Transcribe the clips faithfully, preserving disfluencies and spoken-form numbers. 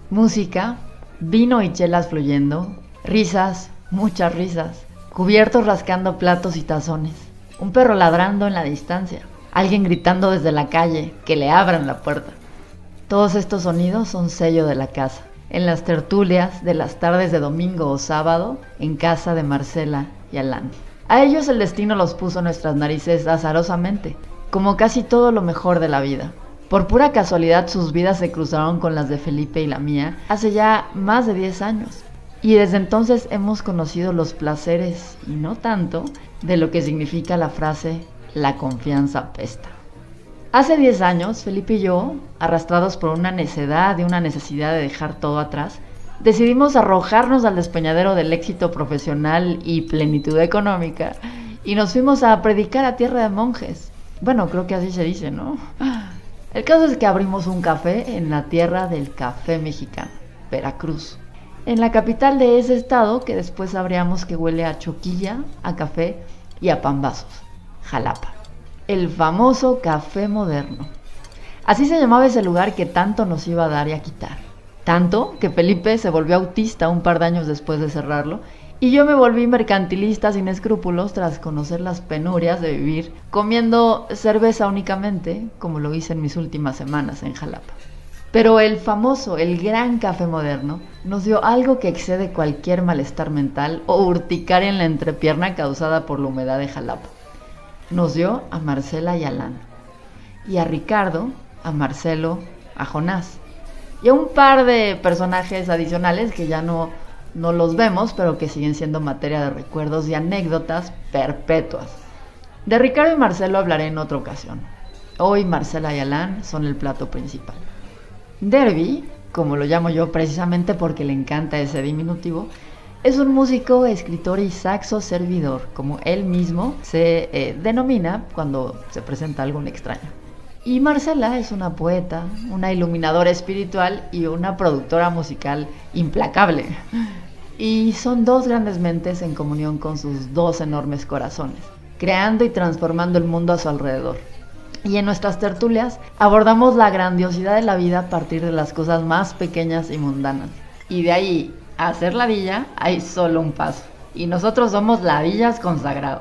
Música, vino y chelas fluyendo, risas, muchas risas, cubiertos rascando platos y tazones, un perro ladrando en la distancia, alguien gritando desde la calle que le abran la puerta. Todos estos sonidos son sello de la casa, en las tertulias de las tardes de domingo o sábado en casa de Marcela y Alan. A ellos el destino los puso en nuestras narices azarosamente, como casi todo lo mejor de la vida. Por pura casualidad sus vidas se cruzaron con las de Felipe y la mía hace ya más de diez años. Y desde entonces hemos conocido los placeres, y no tanto, de lo que significa la frase "la confianza apesta". Hace diez años, Felipe y yo, arrastrados por una necedad y una necesidad de dejar todo atrás, decidimos arrojarnos al despeñadero del éxito profesional y plenitud económica y nos fuimos a predicar a tierra de monjes. Bueno, creo que así se dice, ¿no? El caso es que abrimos un café en la tierra del café mexicano, Veracruz, en la capital de ese estado que después sabríamos que huele a choquilla, a café y a pambazos, Jalapa. El famoso café moderno. Así se llamaba ese lugar que tanto nos iba a dar y a quitar. Tanto que Felipe se volvió autista un par de años después de cerrarlo y yo me volví mercantilista sin escrúpulos tras conocer las penurias de vivir comiendo cerveza únicamente, como lo hice en mis últimas semanas en Jalapa. Pero el famoso, el gran café moderno nos dio algo que excede cualquier malestar mental o urticaria en la entrepierna causada por la humedad de Jalapa. Nos dio a Marcela y a Alan, y a Ricardo, a Marcelo, a Jonás, y a un par de personajes adicionales que ya no, no los vemos, pero que siguen siendo materia de recuerdos y anécdotas perpetuas. De Ricardo y Marcelo hablaré en otra ocasión. Hoy Marcela y Alan son el plato principal. Derby, como lo llamo yo precisamente porque le encanta ese diminutivo, es un músico, escritor y saxo servidor, como él mismo se eh, denomina cuando se presenta algo extraño. Y Marcela es una poeta, una iluminadora espiritual y una productora musical implacable. Y son dos grandes mentes en comunión con sus dos enormes corazones, creando y transformando el mundo a su alrededor. Y en nuestras tertulias abordamos la grandiosidad de la vida a partir de las cosas más pequeñas y mundanas. Y de ahí a ser ladilla hay solo un paso. Y nosotros somos ladillas consagrados.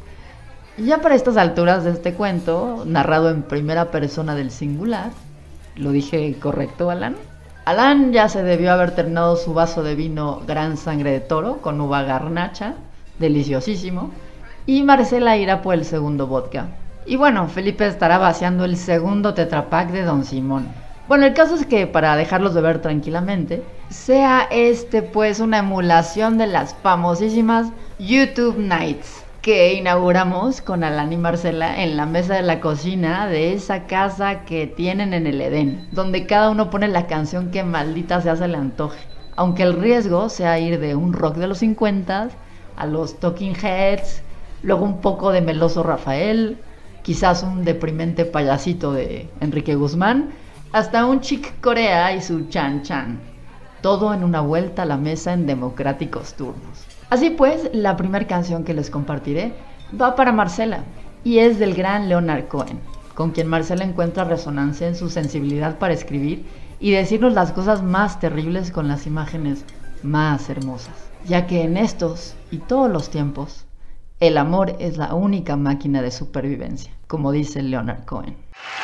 Y ya para estas alturas de este cuento, narrado en primera persona del singular, ¿lo dije correcto, Alan? Alan ya se debió haber terminado su vaso de vino Gran Sangre de Toro con uva garnacha, deliciosísimo, y Marcela irá por el segundo vodka. Y bueno, Felipe estará vaciando el segundo tetrapack de Don Simón. Bueno, el caso es que para dejarlos beber tranquilamente, sea este pues una emulación de las famosísimas YouTube Nights que inauguramos con Alan y Marcela en la mesa de la cocina de esa casa que tienen en el Edén, donde cada uno pone la canción que maldita sea se le antoje, aunque el riesgo sea ir de un rock de los cincuenta a los Talking Heads, luego un poco de meloso Rafael, quizás un deprimente payasito de Enrique Guzmán, hasta un Chick Corea y su Chan Chan, todo en una vuelta a la mesa en democráticos turnos. Así pues, la primera canción que les compartiré va para Marcela y es del gran Leonard Cohen, con quien Marcela encuentra resonancia en su sensibilidad para escribir y decirnos las cosas más terribles con las imágenes más hermosas, ya que en estos y todos los tiempos, el amor es la única máquina de supervivencia, como dice Leonard Cohen.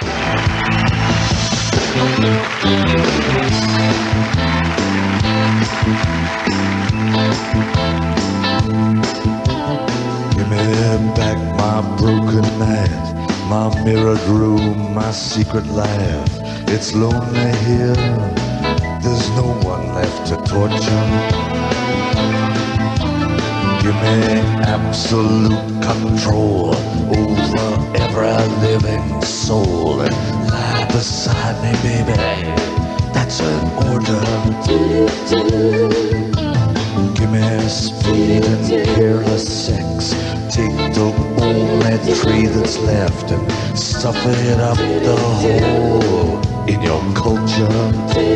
Give me back my broken night, my mirrored room, my secret life. It's lonely here, there's no one left to torture. Give me absolute control over every living soul. And lie beside me, baby, that's an order. Give me speed and careless sex. Take the only tree that's left and stuff it up the hole in your culture.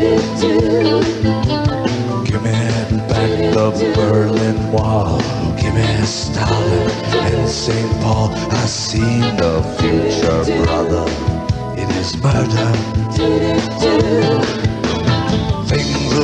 Give me back the Berlin Wall. Give me Stalin and Saint Paul. I see the future, brother. It is murder. Things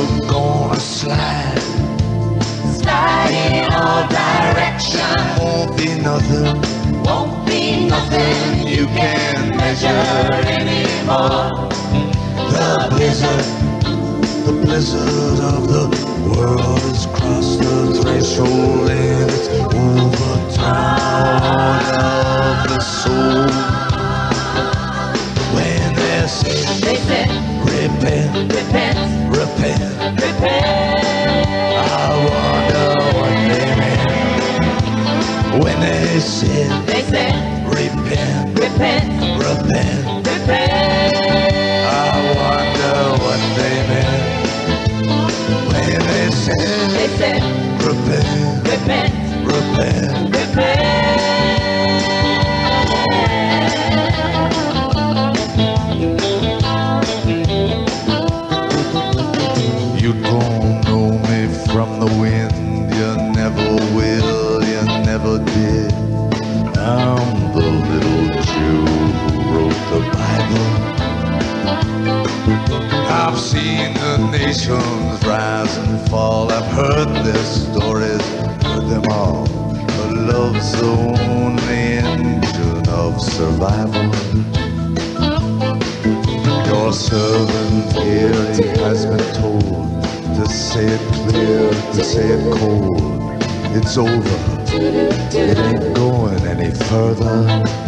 be nothing, won't be nothing you can measure anymore. The blizzard, the blizzard of the world has crossed the threshold and it's overturned of the soul. When they say, They said, repent, repent, repent, repent. I wonder what they meant. When they said, They said, repent, repent, repent, repent. I wonder what they meant. When they said, They said, repent, repent, repent, repent. you don't know me from the wind, you never will, you never did. I'm the little Jew who wrote the Bible. I've seen the nations rise and fall, I've heard their stories, heard them all. But love's the only engine of survival. Your servant here, he has been told to say it clear, to say it cold. It's over, it ain't going any further.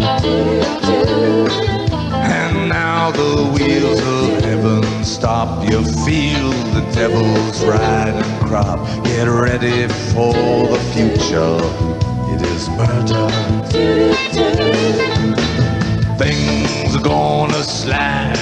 And now the wheels of heaven stop. You feel the devil's riding crop. Get ready for the future, it is murder. Things are gonna slide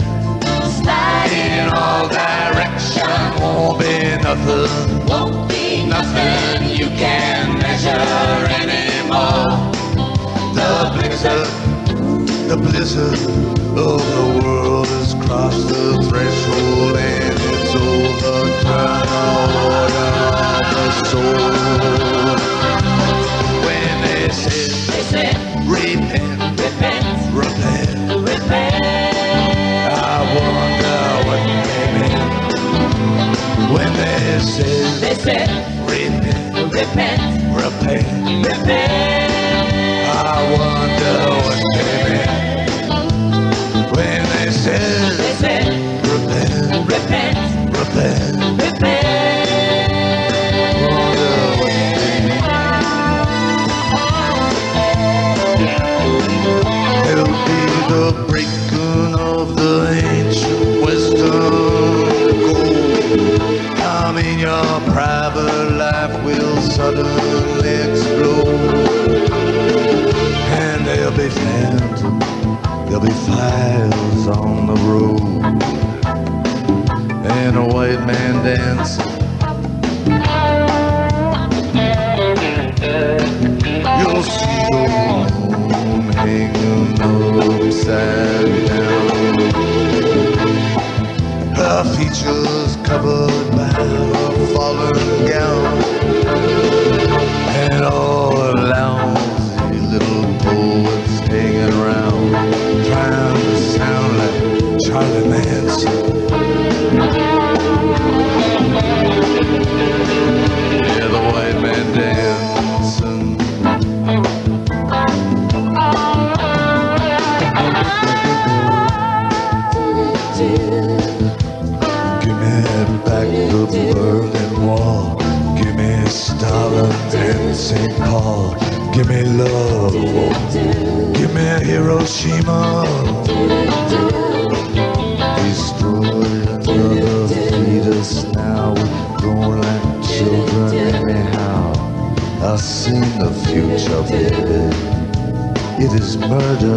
in all directions. Won't be nothing, Won't be nothing you can measure anymore. The blizzard, the blizzard of the world has crossed the threshold and it's overturned the order of the soul. When they said, They said, repent, repent, repent, repent. I wonder what they meant. When they said, They said, repent, repent, repent, repent. I wonder what they meant. When they said, They said, repent, repent, repent, repent. wonder what they meant. It'll be the breaking of the ancient wisdom code. I mean your private life will suddenly explode. And there'll be phantom, there'll be fires on the road, and a white man dancing. You'll see the moon hanging upside down, her features covered by her fallen gown, and all the lousy little poets hanging around, trying to sound like Charlie Manson. Yeah, the white man dancing. Give me back the Berlin Wall. Give me Stalin and Saint Paul. Give me love. Give me Hiroshima. Destroy another fetus now. We're grown like children anyhow. I've seen the future, baby. It is murder.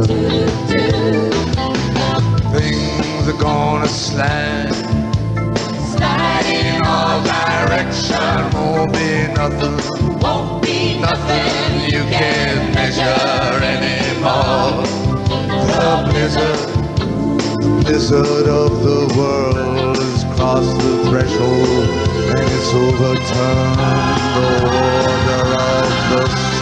Things are gonna slide, Slide in all directions. Won't be nothing, won't be nothing you can measure anymore. The blizzard, the blizzard of the world has crossed the threshold and it's overturned the order of the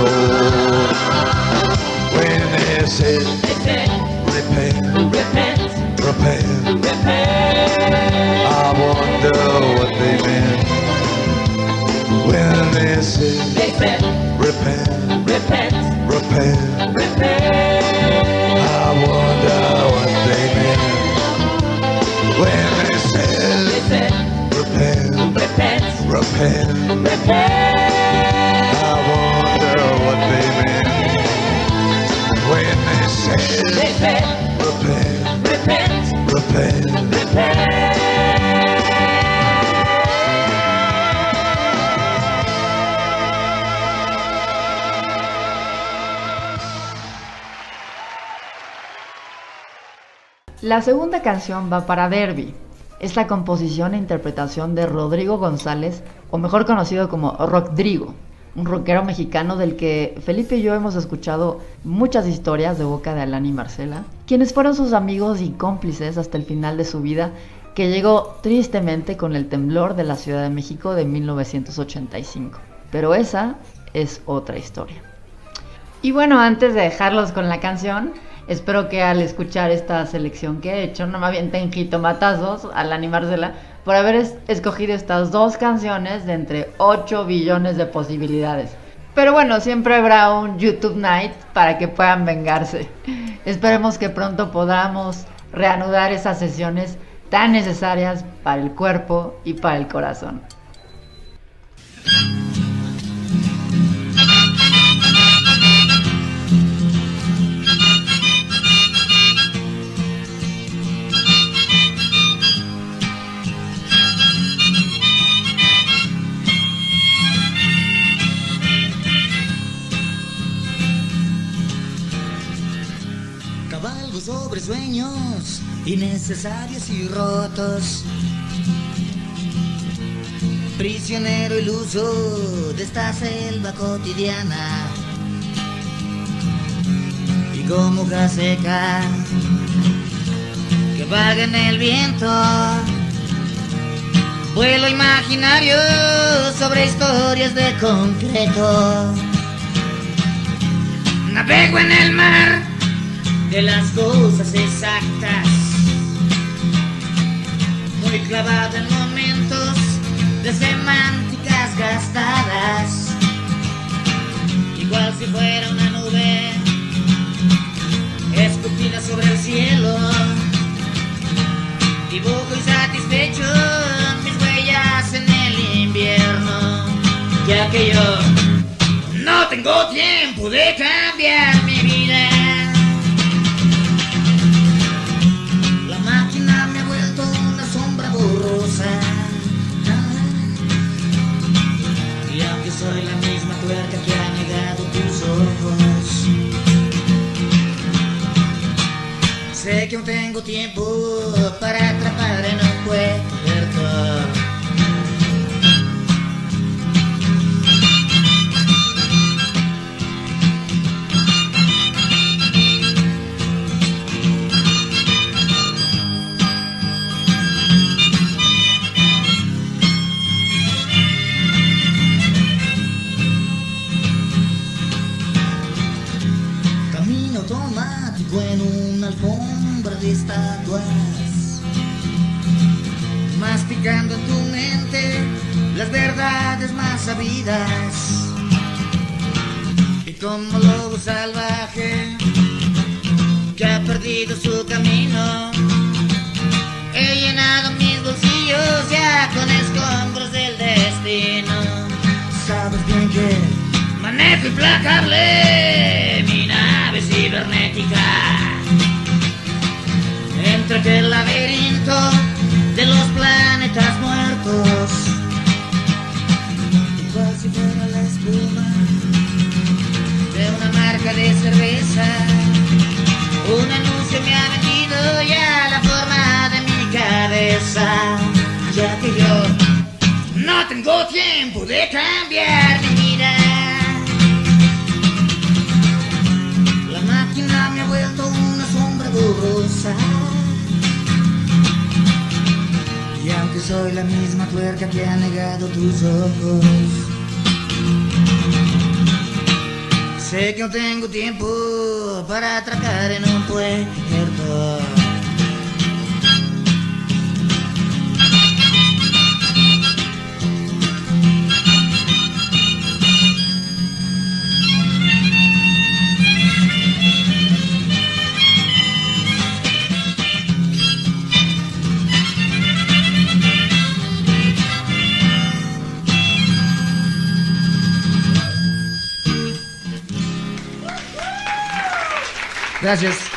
soul. When they said, They said, repent, repent, repent, repent. I wonder what they meant. When they said, They said, repent, repent, repair. I wonder what they meant when they said repair, repair. I wonder what they meant when they said repair, repair. La segunda canción va para Derby. Es la composición e interpretación de Rodrigo González, o mejor conocido como Rodrigo, un rockero mexicano del que Felipe y yo hemos escuchado muchas historias de boca de Alan y Marcela, quienes fueron sus amigos y cómplices hasta el final de su vida, que llegó tristemente con el temblor de la Ciudad de México de mil novecientos ochenta y cinco. Pero esa es otra historia. Y bueno, antes de dejarlos con la canción, espero que al escuchar esta selección que he hecho no me avienten jitomatazos a Alan y Marcela por haber es- escogido estas dos canciones de entre ocho billones de posibilidades. Pero bueno, siempre habrá un YouTube Night para que puedan vengarse. Esperemos que pronto podamos reanudar esas sesiones tan necesarias para el cuerpo y para el corazón. Cabalgo sobre sueños innecesarios y rotos, prisionero iluso de esta selva cotidiana, y como hoja seca que vaga en el viento, vuelo imaginario sobre historias de concreto, navego en el mar de las cosas exactas, muy clavado en momentos de semánticas gastadas, igual si fuera una nube escupida sobre el cielo, dibujo insatisfecho mis huellas en el invierno, ya que yo no tengo tiempo de cambiar mi vida. Y aunque soy la misma tuerca que ha negado tus ojos, sé que aún tengo tiempo para atrapar en un puerto. En una alfombra de estatuas, masticando en tu mente las verdades más sabidas, y como lobo salvaje que ha perdido su camino, he llenado mis bolsillos ya con escombros del destino. Sabes bien que manejo implacable mi nave cibernética entre aquel laberinto de los planetas muertos, igual si fuera la espuma de una marca de cerveza. Un anuncio me ha vendido ya la forma de mi cabeza, ya que yo no tengo tiempo de cambiar mi vida. La máquina me ha vuelto una sombra borrosa, y aunque soy la misma tuerca que ha negado tus ojos, sé que no tengo tiempo para atracar en un puerto. Gracias.